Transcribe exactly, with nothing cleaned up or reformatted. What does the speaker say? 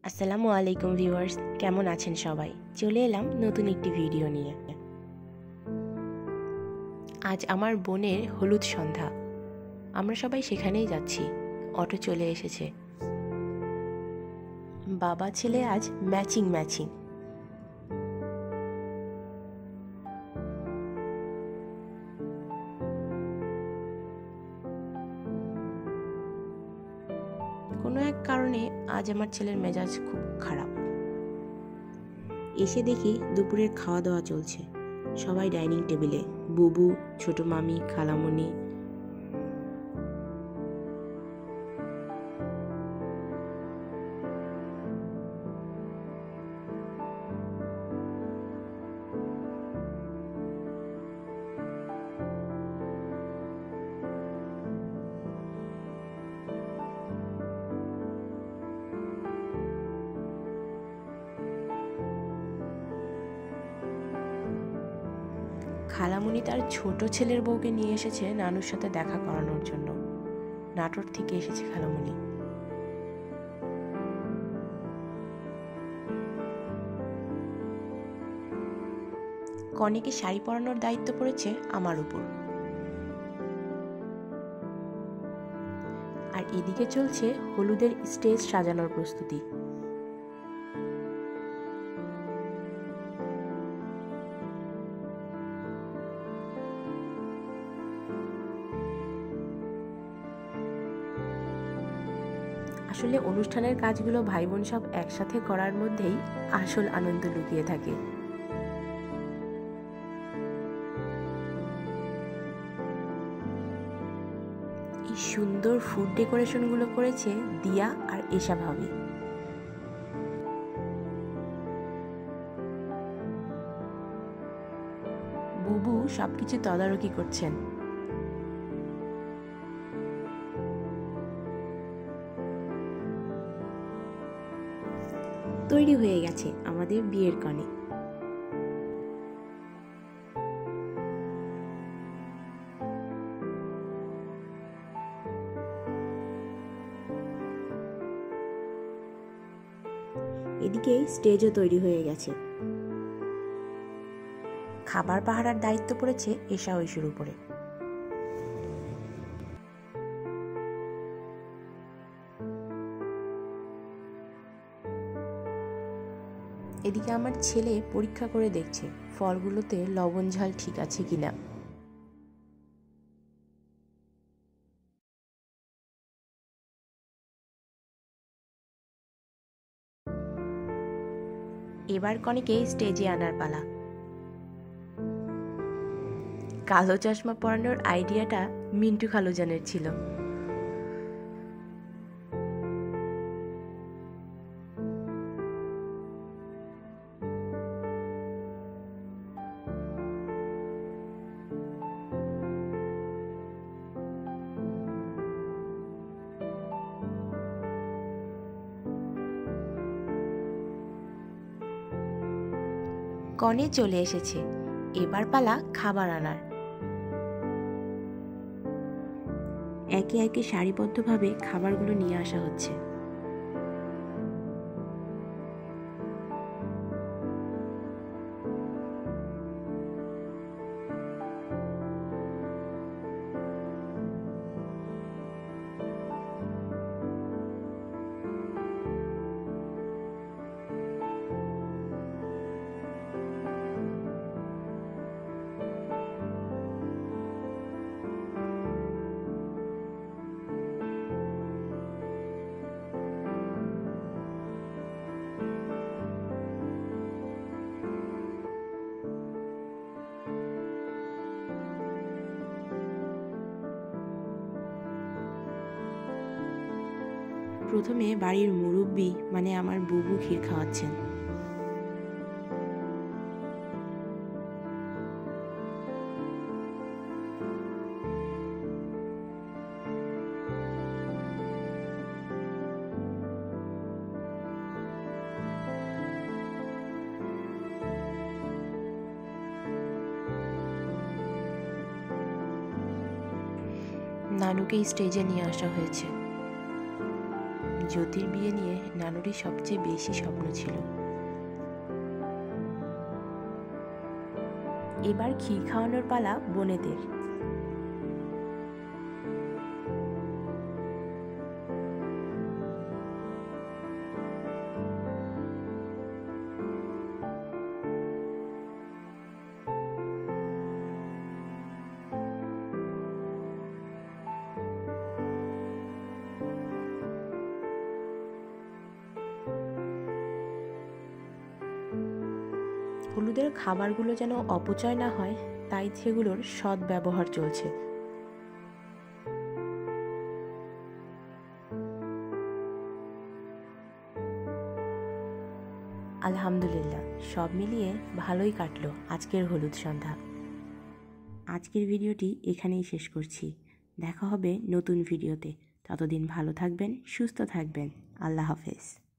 আসসালামু আলাইকুম ভিউয়ার্স, কেমন আছেন সবাই? চলে এলাম নতুন একটি ভিডিও নিয়ে। আজ আমার বোনের হলুদ সন্ধ্যা। আমরা সবাই সেখানেই যাচ্ছি। অটো চলে এসেছে। বাবা ছেলে আজ ম্যাচিং ম্যাচিং। কোনো এক কারণে আজ আমার ছেলের মেজাজ খুব খারাপ। এসে দেখি দুপুরের খাওয়া দাওয়া চলছে। সবাই ডাইনিং টেবিলে, বুবু, ছোট মামি, খালামণি। খালামণি তার ছোট ছেলের বউকে নিয়ে এসেছে নানুর সাথে দেখা করানোর জন্য। নাটোর থেকে এসেছে খালামণি। কনেকে শাড়ি পরানোর দায়িত্ব পড়েছে আমার উপর। আর এদিকে চলছে হলুদের স্টেজ সাজানোর প্রস্তুতি। আসলে অনুষ্ঠানের কাজগুলো ভাই বোন সব একসাথে করার মধ্যেই আসল আনন্দ লুকিয়ে থাকে। এই সুন্দর ফুড ডেকোরেশনগুলো করেছে দিয়া আর এশা ভাবি। বুবু সবকিছু তদারকি করছেন। তৈরি হয়ে গেছে আমাদের বিয়ের কনে। এদিকে স্টেজও তৈরি হয়ে গেছে। খাবার পাহারার দায়িত্ব পড়েছে এশা ঐশীর উপরে। এদিকে আমার ছেলে পরীক্ষা করে দেখছে ফলগুলোতে লবণ ঝাল ঠিক আছে কিনা। এবার কনেকে স্টেজে আনার পালা। কালো চশমা পরানোর আইডিয়াটা মিন্টু খালুজানের ছিল। কনে চলে এসেছে, এবার পালা খাবার আনার। একে একে সারিবদ্ধভাবে খাবারগুলো নিয়ে আসা হচ্ছে। প্রথমে বাড়ির মুরব্বি মানে আমার বুবু ক্ষীর খাওয়াচ্ছেন। নানুকে স্টেজে নিয়ে আসা হয়েছে। জ্যোতির বিয়ে নিয়ে নানুরই সবচেয়ে বেশি স্বপ্ন ছিল। এবার ক্ষীর খাওয়ানোর পালা বোনেদের। হলুদের খাবারগুলো যেন অপচয় না হয়, তাই সেগুলোর সৎ ব্যবহার চলছে। আলহামদুলিল্লাহ, সব মিলিয়ে ভালোই কাটলো আজকের হলুদ সন্ধ্যা। আজকের ভিডিওটি এখানেই শেষ করছি। দেখা হবে নতুন ভিডিওতে। ততদিন ভালো থাকবেন, সুস্থ থাকবেন। আল্লাহ হাফেজ।